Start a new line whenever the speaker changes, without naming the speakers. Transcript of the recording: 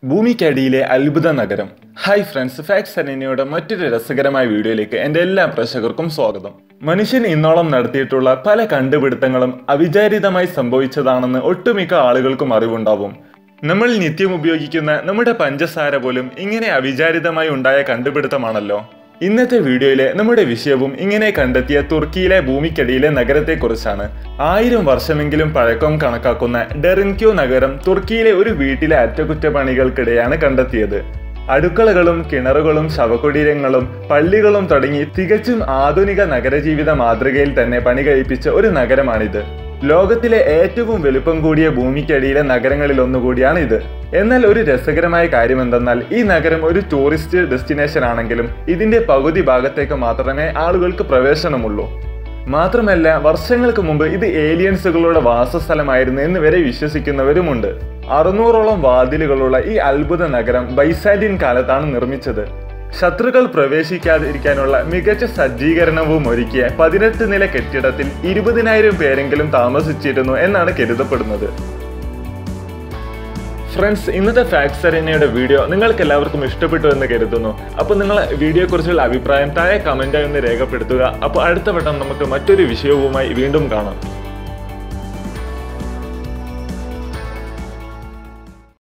ഭൂമിക്കടിയിലെ അത്ഭുത നഗരം. Hi friends, ഫാക്ട്സറേനയുടെ മറ്റൊരു രസകരമായ വീഡിയോയിലേക്ക് എൻ്റെ എല്ലാ പ്രേക്ഷകർക്കും സ്വാഗതം. മനുഷ്യൻ ഇന്നോളം നടത്തിയിട്ടുള്ള പല കണ്ടുപിടുത്തങ്ങളും അവിചാരിതമായി സംഭവിച്ചതാണെന്ന് ഒട്ടുമിക്ക ആളുകൾക്കും അറിവുണ്ടാവും. നമ്മൾ നിത്യം ഉപയോഗിക്കുന്ന നമ്മുടെ പഞ്ചസാര പോലും ഇങ്ങനെ അവിചാരിതമായി ഉണ്ടായ കണ്ടുപിടുത്തമാണല്ലോ. ഇന്നത്തെ വീഡിയോയിലെ നമ്മുടെ വിഷയവും ഇങ്ങനെ കണ്ടെത്തിയ തുർക്കിയിലെ ഭൂമിക്കടിയിലെ നഗരത്തെക്കുറിച്ചാണ്. 1000 വർഷമെങ്കിലും പഴക്കം കണക്കാക്കുന്ന ഡെറിൻക്യൂ നഗരം തുർക്കിയിലെ ഒരു വീട്ടിലെ അറ്റകുറ്റപ്പണികൾക്കിടെയാണ് കണ്ടെത്തിയത്. അടുക്കളകളും കിണറുകളും ശവകുടീരങ്ങളും പള്ളികളും തുടങ്ങി തികച്ചും ആധുനിക നഗരജീവിത മാതൃകയിൽ തന്നെ പണി കഴിപ്പിച്ച ഒരു നഗരമാണിത്. ലോകത്തിലെ ഏറ്റവും വലുപ്പം കൂടിയ ഭൂമിക്കടിയിലെ നഗരങ്ങളിൽ ഒന്നുകൂടിയാണ് ഇത്. എന്നാൽ ഒരു രസകരമായ കാര്യം എന്തെന്നാൽ ഈ നഗരം ഒരു ടൂറിസ്റ്റ് ഡെസ്റ്റിനേഷൻ ആണെങ്കിലും ഇതിന്റെ പകുതി ഭാഗത്തേക്ക് മാത്രമേ ആളുകൾക്ക് പ്രവേശനമുള്ളൂ. മാത്രമല്ല, വർഷങ്ങൾക്ക് മുമ്പ് ഇത് ഏലിയൻസുകളുടെ വാസസ്ഥലമായിരുന്നു എന്ന് വരെ വിശ്വസിക്കുന്നവരുമുണ്ട്. 600ഓളം വാതിലുകളുള്ള ഈ അത്ഭുത നഗരം ബൈസാന്റിൻ കാലത്താണ് നിർമ്മിച്ചത്. ശത്രുക്കൾ പ്രവേശിക്കാതിരിക്കാനുള്ള മികച്ച സജ്ജീകരണവും ഒരുക്കിയ 18 നില കെട്ടിടത്തിൽ 20,000 പേരെങ്കിലും താമസിച്ചിരുന്നു എന്നാണ് കരുതപ്പെടുന്നത്. ഫ്രണ്ട്സ്, ഇന്നത്തെ ഫാക്ട്സറേനയുടെ വീഡിയോ നിങ്ങൾക്ക് എല്ലാവർക്കും ഇഷ്ടപ്പെട്ടു എന്ന് കരുതുന്നു. അപ്പോൾ നിങ്ങൾ വീഡിയോയെക്കുറിച്ചുള്ള അഭിപ്രായം താഴെ കമന്റായി ഒന്ന് രേഖപ്പെടുത്തുക. അപ്പോൾ അടുത്ത വട്ടം നമുക്ക് മറ്റൊരു വിഷയവുമായി വീണ്ടും കാണാം.